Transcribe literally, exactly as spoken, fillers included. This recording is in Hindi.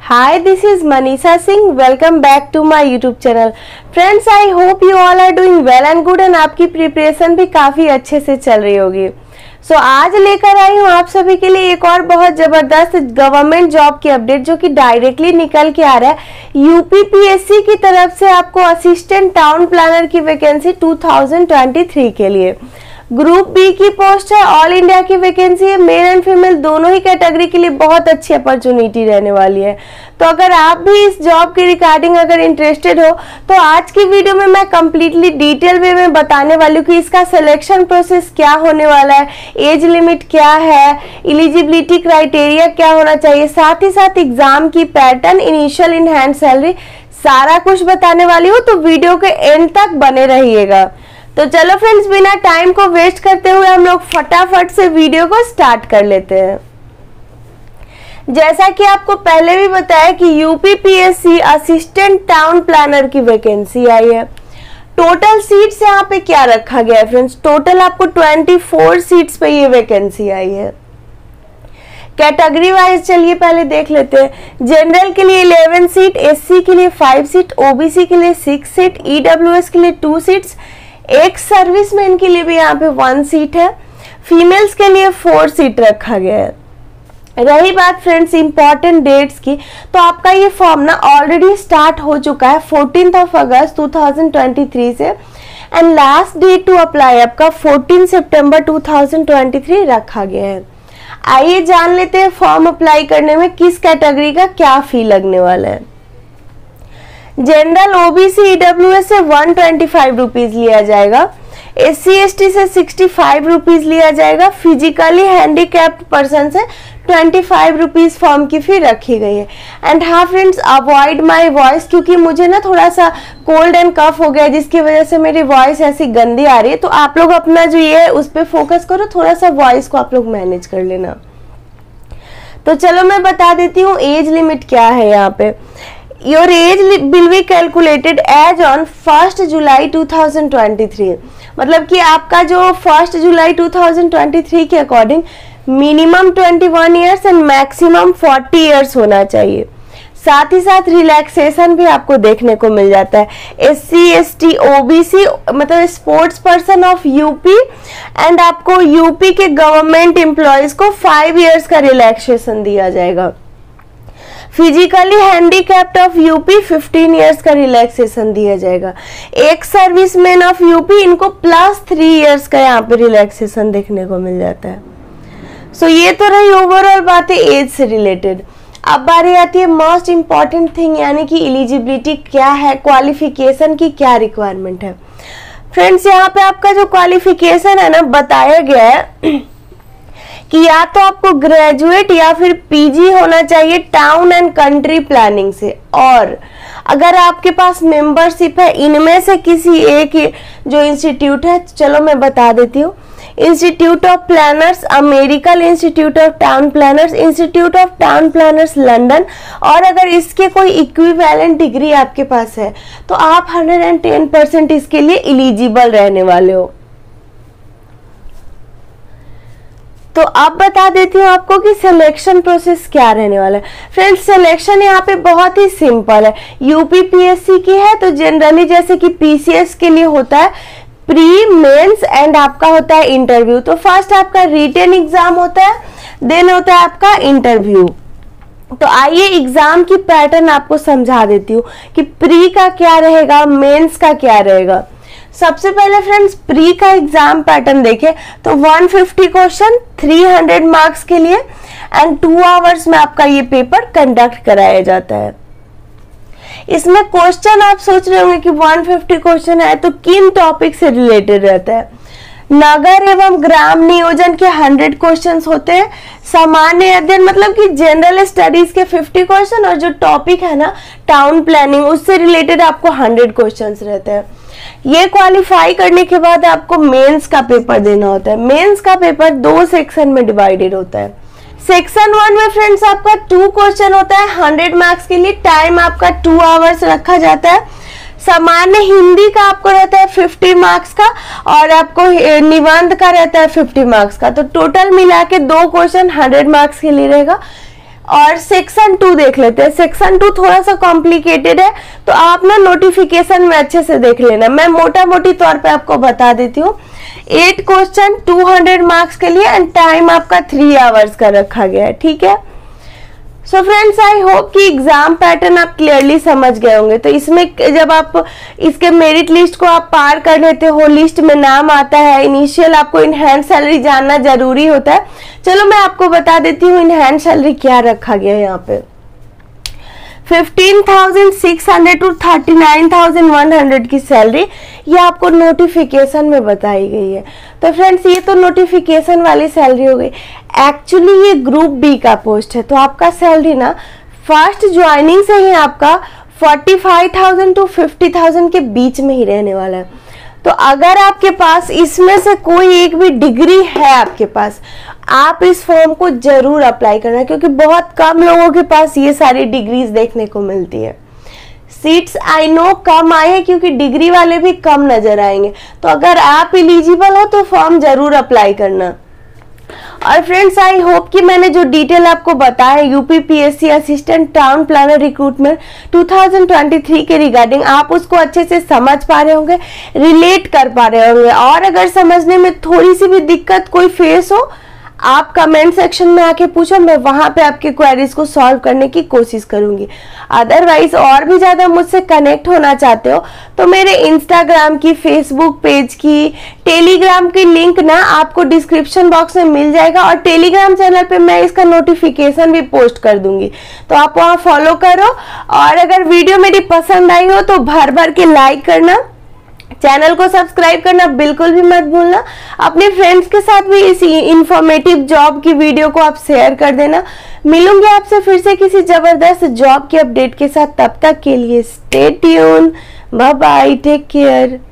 Hi, this is Manisha Singh. Welcome back to my YouTube channel. Friends, I hope you all are doing well and good and आपकी प्रिपरेशन भी काफ़ी अच्छे से चल रही होगी. सो so, आज लेकर आई हूँ आप सभी के लिए एक और बहुत ज़बरदस्त गवर्नमेंट जॉब की अपडेट जो कि डायरेक्टली निकल के आ रहा है यूपी पीएससी की तरफ से आपको असिस्टेंट टाउन प्लानर की वैकेंसी दो हज़ार तेईस के लिए. ग्रुप बी की पोस्ट है, ऑल इंडिया की वैकेंसी है, मेल एंड फीमेल दोनों ही कैटेगरी के लिए बहुत अच्छी अपॉर्चुनिटी रहने वाली है. तो अगर आप भी इस जॉब के रिगार्डिंग अगर इंटरेस्टेड हो तो आज की वीडियो में मैं कंप्लीटली डिटेल वे में बताने वाली हूँ कि इसका सिलेक्शन प्रोसेस क्या होने वाला है, एज लिमिट क्या है, एलिजिबिलिटी क्राइटेरिया क्या होना चाहिए, साथ ही साथ एग्जाम की pattern, initial in hand salary, सारा कुछ बताने वाली हूँ. तो वीडियो के एंड तक बने रहिएगा. तो चलो फ्रेंड्स, बिना टाइम को वेस्ट करते हुए हम लोग फटाफट से वीडियो को स्टार्ट कर लेते हैं. जैसा कि आपको पहले भी बताया कि UP PSC assistant town planner की वैकेंसी आई है. टोटल सीट्स यहाँ पे क्या रखा गया है फ्रेंड्स, टोटल आपको चौबीस सीट्स पे ये वैकेंसी आई है. कैटेगरी वाइज चलिए पहले देख लेते हैं. जनरल के लिए ग्यारह सीट, एससी के लिए पाँच सीट, ओबीसी के लिए छह सीट, ईडब्ल्यूएस के लिए दो सीट्स, एक सर्विसमैन के लिए भी यहाँ पे वन सीट है, फीमेल्स के लिए फोर सीट रखा गया है. रही बात फ्रेंड्स इंपॉर्टेंट डेट्स की, तो आपका ये फॉर्म ना ऑलरेडी स्टार्ट हो चुका है चौदह ऑफ अगस्त दो हज़ार तेईस से and last date to apply आपका चौदह सितंबर दो हज़ार तेईस रखा गया है. आइए जान लेते हैं फॉर्म अप्लाई करने में किस कैटेगरी का क्या फी लगने वाला है. जनरल ओबीसी ईडब्ल्यूएस से वन ट्वेंटी फाइव रुपीज लिया जाएगा, एस सी एस टी से सिक्सटी फाइव रुपीज लिया जाएगा, फिजिकली हैंडीकैप्ड पर्सन से ट्वेंटी फाइव रुपीज फॉर्म की फी रखी गई है. एंड हाँ फ्रेंड्स, अवॉइड माय वॉइस क्योंकि मुझे ना थोड़ा सा कोल्ड एंड कफ हो गया जिसकी वजह से मेरी वॉइस ऐसी गंदी आ रही है. तो आप लोग अपना जो ये है उस पर फोकस करो, थोड़ा सा वॉइस को आप लोग मैनेज कर लेना. तो चलो मैं बता देती हूँ एज लिमिट क्या है यहाँ पे. Your age will be calculated as on first July दो हज़ार तेईस. मतलब कि आपका जो फर्स्ट जुलाई दो हज़ार तेईस के अकॉर्डिंग मिनिमम इक्कीस इयर्स एंड मैक्सिमम चालीस इयर्स होना चाहिए. साथ ही साथ रिलैक्सेशन भी आपको देखने को मिल जाता है. S C S T OBC मतलब sports person of UP and आपको यूपी के गवर्नमेंट एम्प्लॉयज को फाइव इयर्स का रिलैक्सेशन दिया जाएगा. Physically handicapped of UP fifteen years का रिलैक्सेशन दिया जाएगा. एक सर्विसमैन ऑफ यूपी इनको प्लस थ्री इयर्स का यहाँ पे रिलैक्सेशन देखने को मिल जाता है. सो so, ये तो रही ओवरऑल बात है एज से रिलेटेड. अब बारी आती है मोस्ट इंपॉर्टेंट थिंग यानी कि एलिजिबिलिटी क्या है, क्वालिफिकेशन की क्या रिक्वायरमेंट है. फ्रेंड्स यहाँ पे आपका जो क्वालिफिकेशन है ना बताया गया है कि या तो आपको ग्रेजुएट या फिर पीजी होना चाहिए टाउन एंड कंट्री प्लानिंग से, और अगर आपके पास मेंबरशिप है इनमें से किसी एक जो इंस्टीट्यूट है, चलो मैं बता देती हूँ. Institute of planners, American institute of town planners, institute of town planners London, और अगर इसके कोई इक्विवेलेंट डिग्री आपके पास है तो आप हंड्रेड एंड टेन परसेंट इसके लिए एलिजिबल रहने वाले हो. तो अब बता देती हूँ आपको कि सिलेक्शन प्रोसेस क्या रहने वाला है. फ्रेंड्स सिलेक्शन यहाँ पे बहुत ही सिंपल है. यूपी पीएससी की है तो जनरली जैसे कि पीसीएस के लिए होता है प्री मेंस एंड आपका होता है इंटरव्यू. तो फर्स्ट आपका रिटन एग्जाम होता है, देन होता है आपका इंटरव्यू. तो आइए एग्जाम की पैटर्न आपको समझा देती हूँ कि प्री का क्या रहेगा, मेंस का क्या रहेगा. सबसे पहले फ्रेंड्स प्री का एग्जाम पैटर्न देखें तो एक सौ पचास क्वेश्चन तीन सौ मार्क्स के लिए एंड टू आवर्स में आपका ये पेपर कंडक्ट कराया जाता है. इसमें क्वेश्चन आप सोच रहे होंगे कि एक सौ पचास क्वेश्चन है तो किन टॉपिक से रिलेटेड रहता है. नगर एवं ग्राम नियोजन के सौ क्वेश्चंस होते हैं, सामान्य अध्ययन मतलब कि जनरल स्टडीज के पचास क्वेश्चन, और जो टॉपिक है ना टाउन प्लानिंग उससे रिलेटेड आपको सौ क्वेश्चंस रहते हैं. ये क्वालिफाई करने के बाद आपको मेंस का पेपर देना होता है. मेंस का पेपर दो सेक्शन में डिवाइडेड होता है. सेक्शन वन में फ्रेंड्स आपका टू क्वेश्चन होता है हंड्रेड मार्क्स के लिए, टाइम आपका टू आवर्स रखा जाता है. सामान्य हिंदी का आपको रहता है फिफ्टी मार्क्स का और आपको निबंध का रहता है फिफ्टी मार्क्स का. तो टोटल मिला के दो क्वेश्चन हंड्रेड मार्क्स के लिए रहेगा. और सेक्शन टू देख लेते हैं। सेक्शन टू थोड़ा सा कॉम्प्लिकेटेड है, तो आप ना नोटिफिकेशन में अच्छे से देख लेना। मैं मोटा मोटी तौर पे आपको बता देती हूँ। Eight question two hundred marks के लिए एंड टाइम आपका थ्री आवर्स का रखा गया है, ठीक है। सो फ्रेंड्स, आई होप कि एग्जाम पैटर्न आप क्लियरली समझ गए होंगे। तो इसमें जब आप इसके मेरिट लिस्ट को आप पार कर लेते हो, लिस्ट में नाम आता है, इनिशियल आपको इनहैंड सैलरी जानना जरूरी होता है। चलो मैं आपको बता देती हूँ इनहैंड सैलरी क्या रखा गया है यहाँ पे। Fifteen thousand six hundred to thirty nine thousand one hundred की सैलरी ये आपको नोटिफिकेशन में बताई गई है। तो फ्रेंड्स, ये तो नोटिफिकेशन वाली सैलरी हो गई। एक्चुअली ये ग्रुप बी का पोस्ट है, तो आपका सैलरी ना फर्स्ट ज्वाइनिंग से ही आपका forty five thousand to fifty thousand के बीच में ही रहने वाला है। तो अगर आपके पास इसमें से कोई एक भी डिग्री है आपके पास, आप इस फॉर्म को जरूर अप्लाई करना, क्योंकि बहुत कम लोगों के पास ये सारी डिग्रीज देखने को मिलती है। सीट्स आई नो कम आए हैं क्योंकि डिग्री वाले भी कम नजर आएंगे। तो अगर आप एलिजिबल हो तो फॉर्म जरूर अप्लाई करना। और फ्रेंड्स, आई होप कि मैंने जो डिटेल आपको बताया UP PSC assistant town planner recruitment two thousand twenty three के रिगार्डिंग आप उसको अच्छे से समझ पा रहे होंगे, रिलेट कर पा रहे होंगे। और अगर समझने में थोड़ी सी भी दिक्कत कोई फेस हो, आप कमेंट सेक्शन में आके पूछो, मैं वहां पे आपके क्वेरीज को सॉल्व करने की कोशिश करूंगी। अदरवाइज और भी ज्यादा मुझसे कनेक्ट होना चाहते हो तो मेरे इंस्टाग्राम की, फेसबुक पेज की, टेलीग्राम की लिंक ना आपको डिस्क्रिप्शन बॉक्स में मिल जाएगा। और टेलीग्राम चैनल पे मैं इसका नोटिफिकेशन भी पोस्ट कर दूंगी, तो आप वहां फॉलो करो। और अगर वीडियो मेरी पसंद आई हो तो भर भर के लाइक करना, चैनल को सब्सक्राइब करना बिल्कुल भी मत भूलना। अपने फ्रेंड्स के साथ भी इस इंफॉर्मेटिव जॉब की वीडियो को आप शेयर कर देना। मिलूंगी आपसे फिर से किसी जबरदस्त जॉब के अपडेट के साथ। तब तक के लिए stay tune, bye bye, take care.